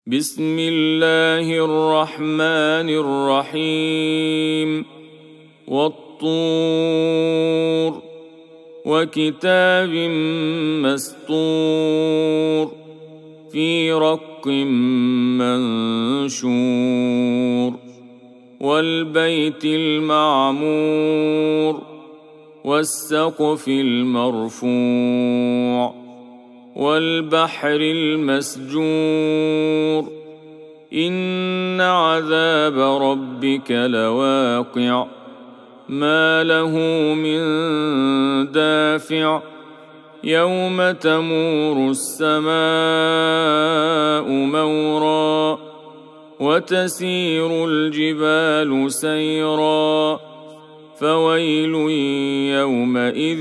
بسم الله الرحمن الرحيم والطور وكتاب مسطور في رق منشور والبيت المعمور والسقف المرفوع والبحر المسجور إن عذاب ربك لواقع ما له من دافع يوم تمور السماء مورا وتسير الجبال سيرا فويل يومئذ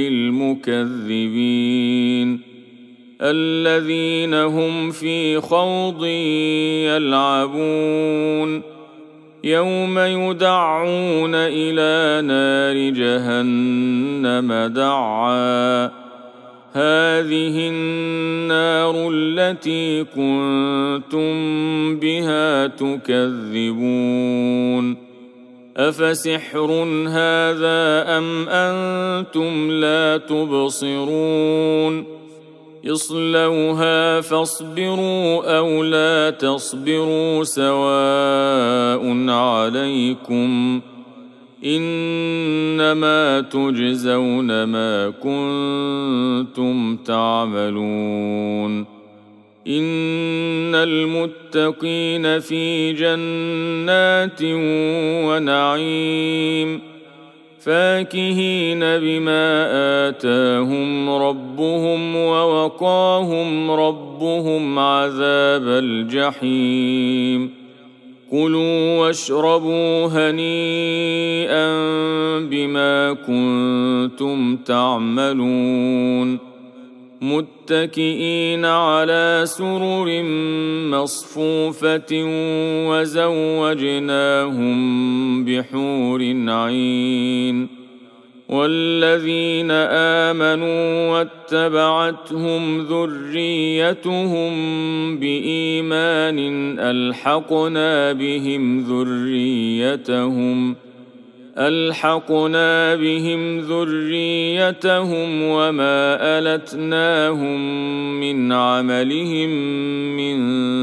للمكذبين الذين هم في خوض يلعبون يوم يدعون إلى نار جهنم دعا هذه النار التي كنتم بها تكذبون أفسحر هذا أم أنتم لا تبصرون اصلوها فاصبروا أو لا تصبروا سواء عليكم إنما تجزون ما كنتم تعملون إن المتقين في جنات ونعيم فاكهين بما آتاهم ربهم ووقاهم ربهم عذاب الجحيم كلوا واشربوا هنيئا بما كنتم تعملون متكئين على سرر مصفوفة وزوجناهم بحور عين والذين آمنوا واتبعتهم ذريتهم بإيمان ألحقنا بهم ذريتهم وما ألتناهم من عملهم من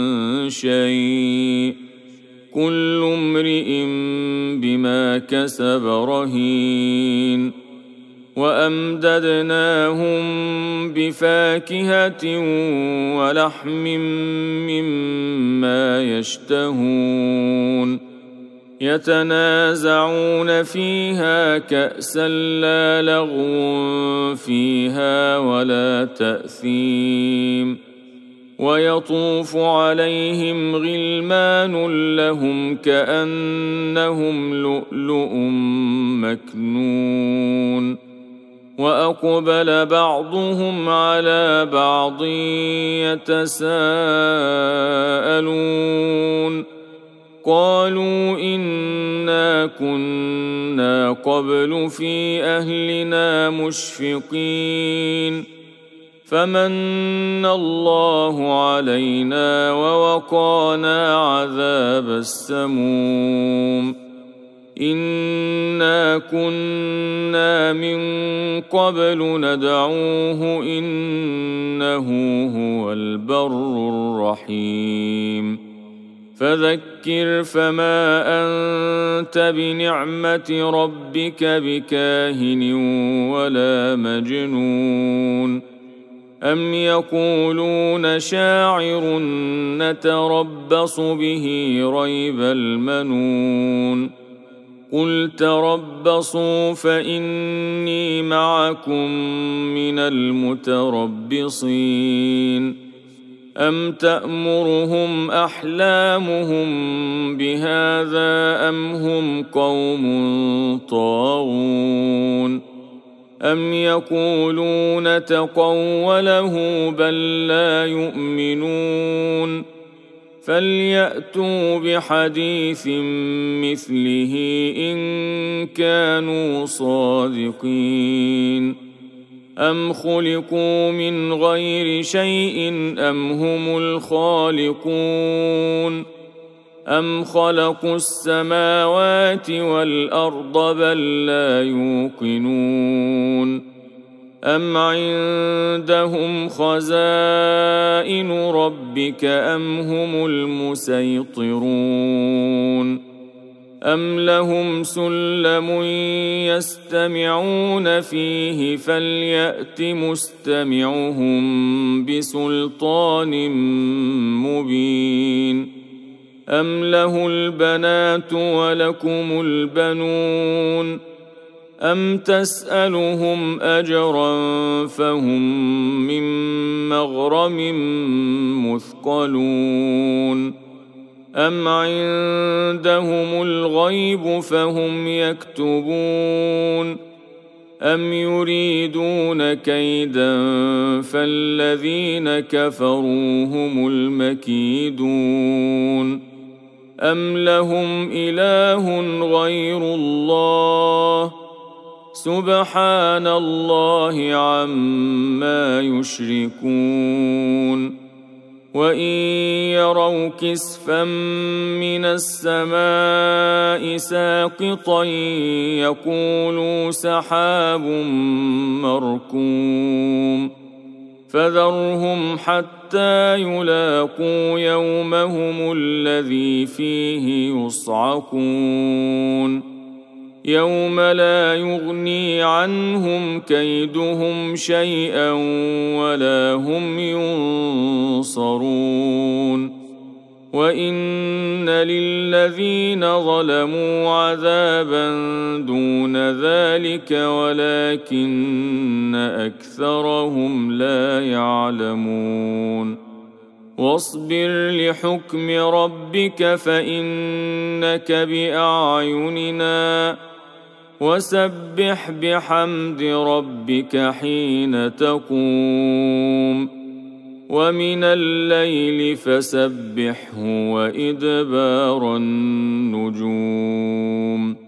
شيء كل امرئ بما كسب رهين وأمددناهم بفاكهة ولحم مما يشتهون يتنازعون فيها كأسا لا لغو فيها ولا تأثيم ويطوف عليهم غلمان لهم كأنهم لؤلؤ مكنون وأقبل بعضهم على بعض يتساءلون قالوا إنا كنا قبل في أهلنا مشفقين فمن الله علينا ووقانا عذاب السموم إنا كنا من قبل ندعوه إنه هو البر الرحيم فذكر فما أنت بنعمة ربك بكاهن ولا مجنون أم يقولون شاعر نتربص به ريب المنون قل تربصوا فإني معكم من المتربصين أم تأمرهم أحلامهم بهذا أم هم قوم طاغون أم يقولون تقوله بل لا يؤمنون فليأتوا بحديث مثله إن كانوا صادقين أم خلقوا من غير شيء أم هم الخالقون أم خلقوا السماوات والأرض بل لا يوقنون أم عندهم خزائن ربك أم هم المسيطرون أم لهم سلم يستمعون فيه فليأت مستمعهم بسلطان مبين أم له البنات ولكم البنون أم تسألهم أجرا فهم من مغرم مثقلون أم عندهم الغيب فهم يكتبون أم يريدون كيدا فالذين كفروا هم المكيدون أم لهم إله غير الله سبحان الله عما يشركون وإن يروا كسفا من السماء ساقطا يقولوا سحاب مركوم فذرهم حتى يلاقوا يومهم الذي فيه يصعقون يوم لا يغني عنهم كيدهم شيئا ولا هم ينصرون وإن للذين ظلموا عذابا دون ذلك ولكن أكثرهم لا يعلمون واصبر لحكم ربك فإنك بأعيننا وسبح بحمد ربك حين تقوم ومن الليل فسبحه وإدبار النجوم